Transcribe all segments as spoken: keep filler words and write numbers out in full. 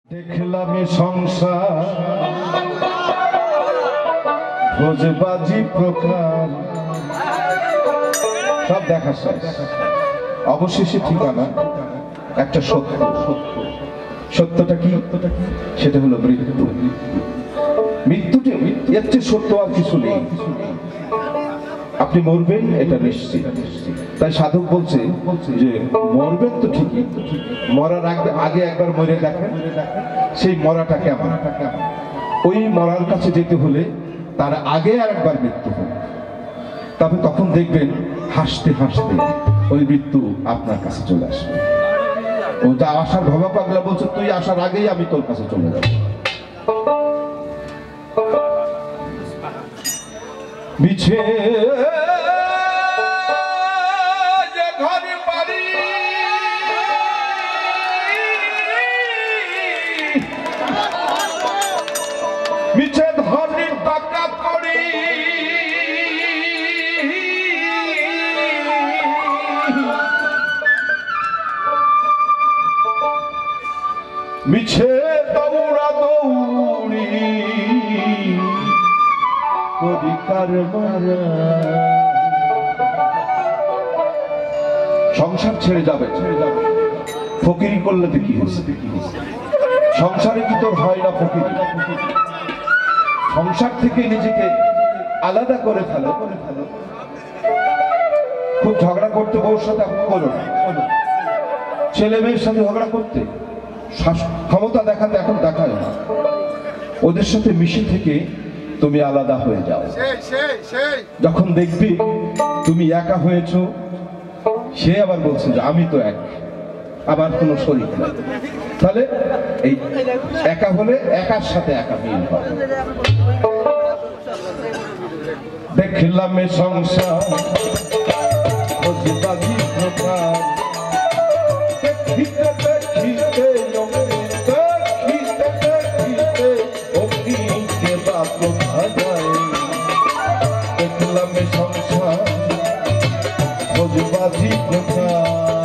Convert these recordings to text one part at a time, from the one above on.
দেখলাম সংসার ভোজবাজি প্রকার সব দেখা শেষ, অবশেষে ঠিকানা একটা সত্য। সত্যটা কি? সেটা হলো মৃত্যু। মৃত্যুটি এর চেয়ে সত্য আর কিছু নেই। আপনি মরবেন এটা নিশ্চিত। তাই সাধক বলছে যে মরবেন তো ঠিকই, মরার আগে একবার মরে দেখেন সেই মরাটা কেমন। ওই মরার কাছে যেতে হলে তার আগে আর একবার মৃত্যু হবে, তবে তখন দেখবেন হাসতে হাসতে ওই মৃত্যু আপনার কাছে চলে আসবে। ও যা আসার ভবা পাগলা বলছে তুই আসার আগেই আমি তোর কাছে চলে যাব। বিছে ঘর বাড়ি মিছে ধরে টাকা করি মিছে দৌড়া দৌড়ি অধিকার মারা সংসার ছেড়ে যাবে ছেড়ে যাবে ফকিরি করলে তো কি হয়েছে? সংসারে কি তোর হয় না ফকিরি? সংসার থেকে নিজেকে আলাদা করে ফেলো করে ফেলো খুব ঝগড়া করতে বউর সাথে করো না, ছেলে মেয়ের সাথে ঝগড়া করতে ক্ষমতা দেখাতে এখন দেখায় না। ওদের সাথে মিশে থেকে তুমি আলাদা হয়ে যাও। যখন দেখবি তুমি একা হয়েছো, সে আবার বলছে যে আমি তো এক, আমার কোনো শরীর নাই। তাহলে এই একা হলে একার সাথে একা মিল পাবে। দেখলাম এ সংসার ভোজবাজি প্রকার দেখিতে দেখিতে দেখিতে দেখিতে অগ্নিকে বাপ ভাজায়। দেখলাম এ সংসার ভোজবাজি প্রকার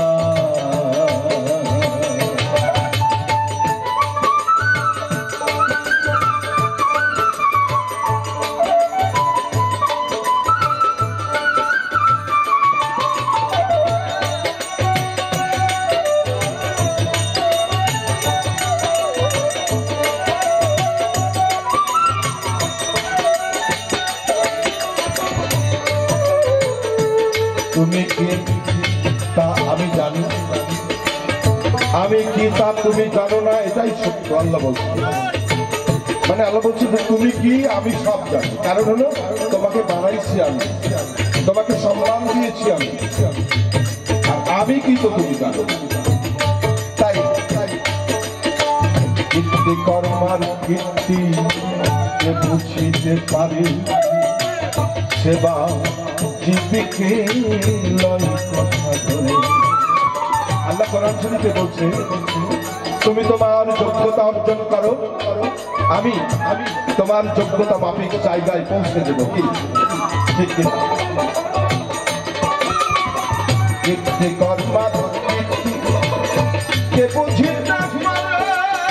তুমি কি তা আমি জানি, আমি কি তা তুমি জানো না, এটাই সত্য। আল্লাহ বলছে, মানে আল্লাহ বলছে যে তুমি কি আমি সব জানি। কারণ হলো তোমাকে বানাইছি আমি, তোমাকে সম্মান দিয়েছি আমি, আর আমি কি তো তুমি জানো। তাই কীর্তি কর্মার কীর্তি বুঝিতে পারি, সেবা জীবিকে লয় কথা ধরে। আল্লাহ কোরআন শরীফে বলছে তুমি তোমার যোগ্যতা অর্জন করো, আমি আমি তোমার যোগ্যতা মাফিক জায়গায় পৌঁছে দেব। কি ঠিক কিনা? কীর্তি কর্মার কীর্তি কে বুঝিতে পারে,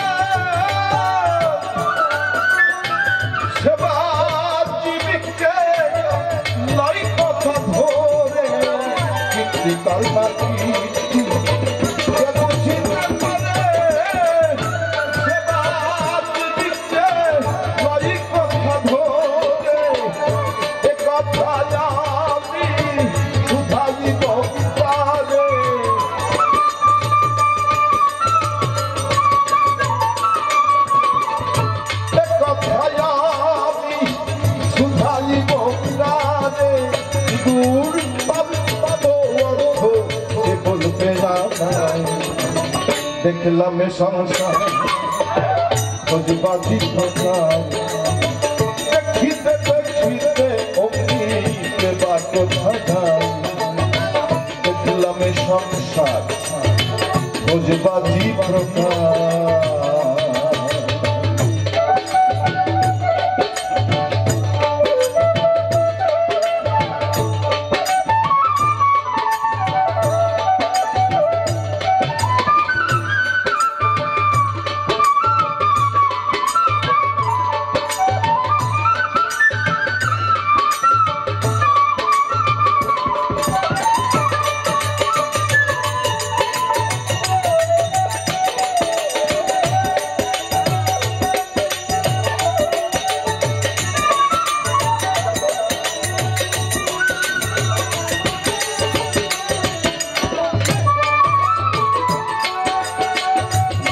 সেবা জীবিকে লয় কথা ধরে। কীর্তি কর্মার কীর্তি কে বুঝিতে পারে, সেবা জীবিকে লয় কথা ধরে। এ কথা আমি শুধাইব পারে, এ কথা আমি শুধাইব পারে। দূর পাবো অর্থ সে বলবে না। দেখলাম এ সংসার ভোজবাজি প্রকার দেখিতে দেখিতে অগ্নিকে বাপ ভাজায়। দেখলাম এ সংসার ভোজবাজি প্রকার।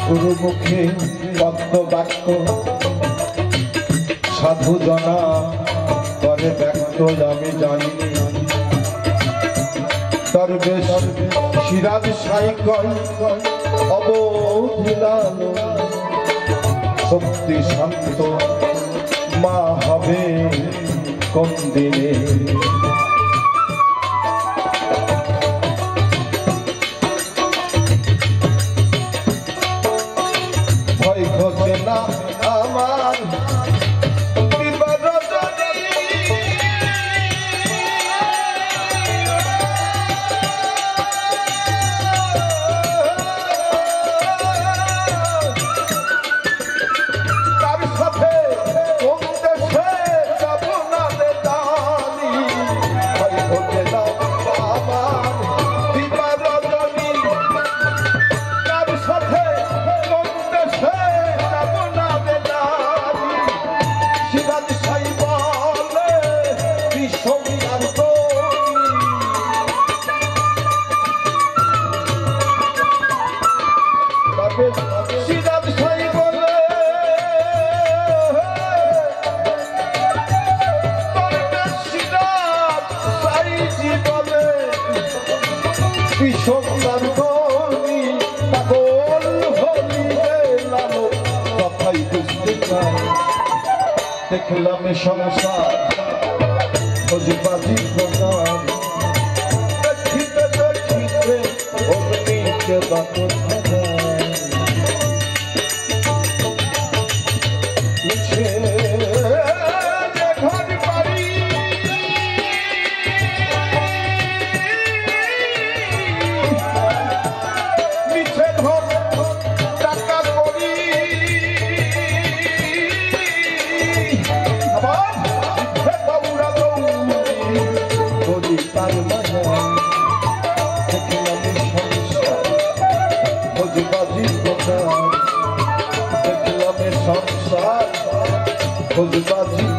গুরু মুখে পদ্ম বাক্য সাধু জনা করে ব্যক্ত আমি জানি দরবেশ সিরাজ সাই কয় অবধিলাল শক্তি শান্ত মা হবে কোন দিনে ভয় ঘটে না আমার দেখলাম সংসার খোঁজবাজি প্রকার দেখিতে দেখিতে অগ্নিকে বাতর খোঁজবাজি